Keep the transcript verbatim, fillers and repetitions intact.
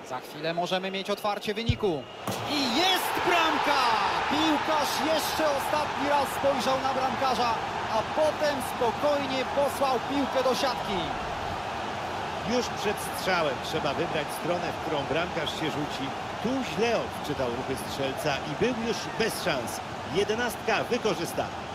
Za chwilę możemy mieć otwarcie wyniku. I jest bramka! Piłkarz jeszcze ostatni raz spojrzał na bramkarza, a potem spokojnie posłał piłkę do siatki. Już przed strzałem trzeba wybrać stronę, w którą bramkarz się rzuci. Tu źle odczytał ruchy strzelca i był już bez szans. Jedenastka wykorzysta.